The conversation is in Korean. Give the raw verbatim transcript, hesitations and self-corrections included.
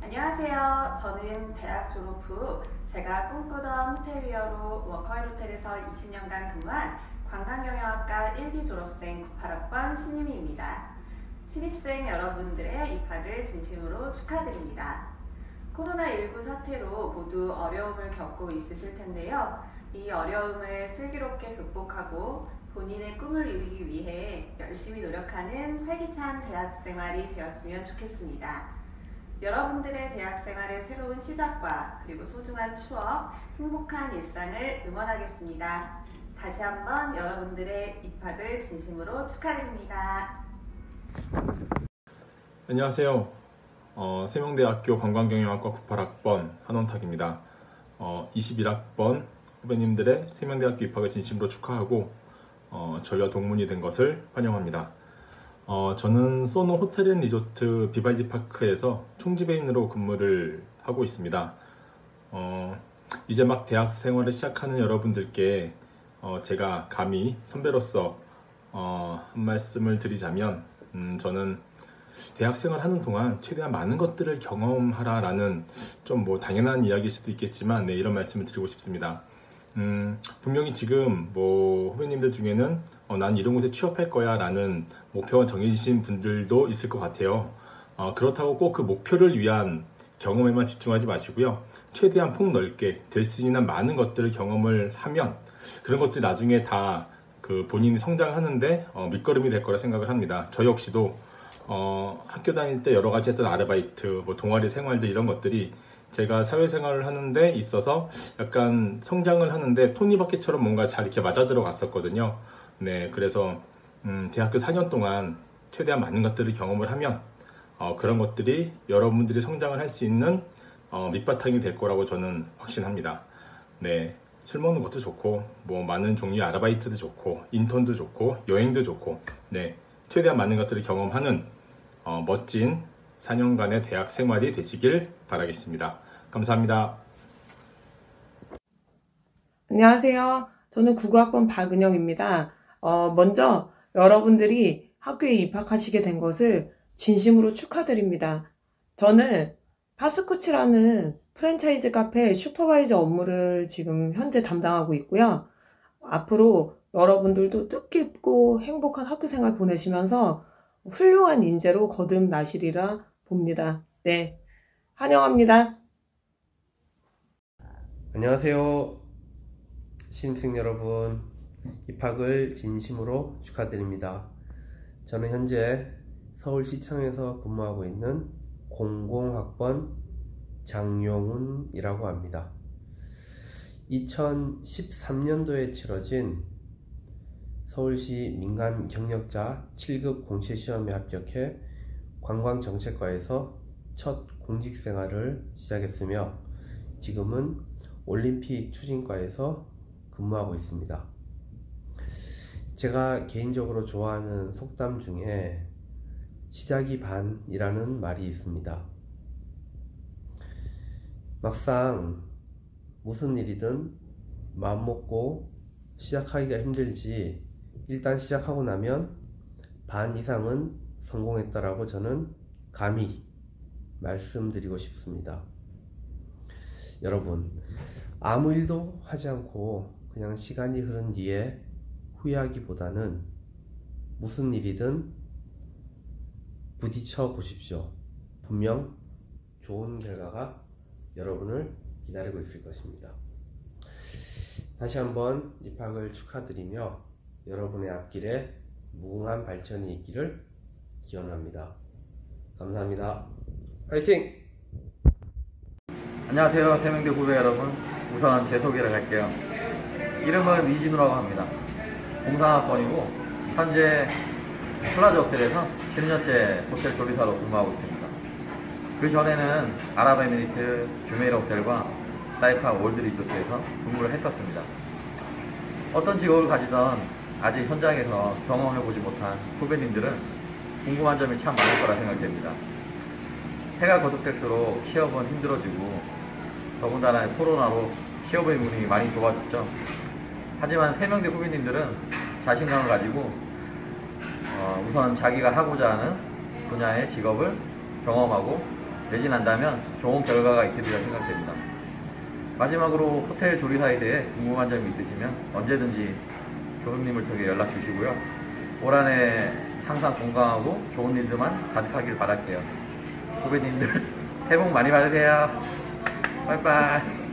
안녕하세요. 저는 대학 졸업 후 제가 꿈꾸던 호텔위어로 워커힐 호텔에서 이십 년간 근무한 관광경영학과 일 기 졸업생 구십팔 학번 신유미입니다. 신입생 여러분들의 입학을 진심으로 축하드립니다. 코로나 일구 사태로 모두 어려움을 겪고 있으실 텐데요. 이 어려움을 슬기롭게 극복하고 본인의 꿈을 이루기 위해 열심히 노력하는 활기찬 대학생활이 되었으면 좋겠습니다. 여러분들의 대학생활의 새로운 시작과 그리고 소중한 추억, 행복한 일상을 응원하겠습니다. 다시 한번 여러분들의 입학을 진심으로 축하드립니다. 안녕하세요. 어, 세명대학교 관광경영학과 구십팔 학번 한원탁입니다. 어, 이십일 학번 후배님들의 세명대학교 입학을 진심으로 축하하고 어, 저희와 동문이 된 것을 환영합니다. 어, 저는 소노 호텔앤리조트 비발디 파크에서 총지배인으로 근무를 하고 있습니다. 어, 이제 막 대학 생활을 시작하는 여러분들께 어, 제가 감히 선배로서 어, 한 말씀을 드리자면 음, 저는 대학 생활 하는 동안 최대한 많은 것들을 경험하라 라는 좀 뭐 당연한 이야기일 수도 있겠지만 네, 이런 말씀을 드리고 싶습니다. 음, 분명히 지금 뭐 후배님들 중에는 어, 난 이런 곳에 취업할 거야 라는 목표가 정해지신 분들도 있을 것 같아요. 어, 그렇다고 꼭 그 목표를 위한 경험에만 집중하지 마시고요. 최대한 폭넓게 될 수 있는 많은 것들을 경험을 하면 그런 것들이 나중에 다 그 본인이 성장하는데 어, 밑거름이 될 거라 생각을 합니다. 저 역시도 어, 학교 다닐 때 여러 가지 했던 아르바이트, 뭐 동아리 생활들 이런 것들이 제가 사회생활을 하는데 있어서 약간 성장을 하는데 톱니바퀴처럼 뭔가 잘 이렇게 맞아 들어갔었거든요. 네, 그래서 음, 대학교 사 년 동안 최대한 많은 것들을 경험을 하면 어, 그런 것들이 여러분들이 성장을 할 수 있는 어, 밑바탕이 될 거라고 저는 확신합니다. 네, 술 먹는 것도 좋고 뭐 많은 종류의 아르바이트도 좋고 인턴도 좋고 여행도 좋고 네, 최대한 많은 것들을 경험하는 어, 멋진 사 년간의 대학 생활이 되시길 바라겠습니다. 감사합니다. 안녕하세요. 저는 구구 학번 박은영입니다. 어, 먼저 여러분들이 학교에 입학하시게 된 것을 진심으로 축하드립니다. 저는 파스쿠치라는 프랜차이즈 카페 슈퍼바이저 업무를 지금 현재 담당하고 있고요. 앞으로 여러분들도 뜻깊고 행복한 학교 생활 보내시면서 훌륭한 인재로 거듭나시리라 봅니다. 네, 환영합니다. 안녕하세요. 신입생 여러분, 입학을 진심으로 축하드립니다. 저는 현재 서울시청에서 근무하고 있는 공공학번 장용훈이라고 합니다. 이천십삼 년도에 치러진 서울시 민간 경력자 칠 급 공시시험에 합격해 관광정책과에서 첫 공직생활을 시작했으며 지금은 올림픽 추진과에서 근무하고 있습니다. 제가 개인적으로 좋아하는 속담 중에 시작이 반이라는 말이 있습니다. 막상 무슨 일이든 마음먹고 시작하기가 힘들지 일단 시작하고 나면 반 이상은 성공했다라고 저는 감히 말씀드리고 싶습니다. 여러분, 아무 일도 하지 않고 그냥 시간이 흐른 뒤에 후회하기보다는 무슨 일이든 부딪혀 보십시오. 분명 좋은 결과가 여러분을 기다리고 있을 것입니다. 다시 한번 입학을 축하드리며 여러분의 앞길에 무궁한 발전이 있기를 기원합니다. 감사합니다. 화이팅! 안녕하세요. 세명대 후배 여러분. 우선 제 소개를 할게요. 이름은 이진우라고 합니다. 공상학번이고 현재 플라자 호텔에서 십 년째 호텔 조리사로 근무하고 있습니다. 그 전에는 아랍에미리트 주메이라 호텔과 사이파 월드 리조트에서 근무를 했었습니다. 어떤 직업을 가지던 아직 현장에서 경험해보지 못한 후배님들은 궁금한 점이 참 많을 거라 생각됩니다. 해가 거듭될수록 취업은 힘들어지고 더군다나 코로나로 취업의 문이 많이 좁아졌죠. 하지만 세명대 후배님들은 자신감을 가지고 어, 우선 자기가 하고자 하는 분야의 직업을 경험하고 매진한다면 좋은 결과가 있게 되리라 생각됩니다. 마지막으로 호텔 조리사에 대해 궁금한 점이 있으시면 언제든지 교수님을 통해 연락 주시고요. 올 한 해 항상 건강하고 좋은 일들만 가득하길 바랄게요. 후배님들 새해 복 많이 받으세요. 빠이빠이.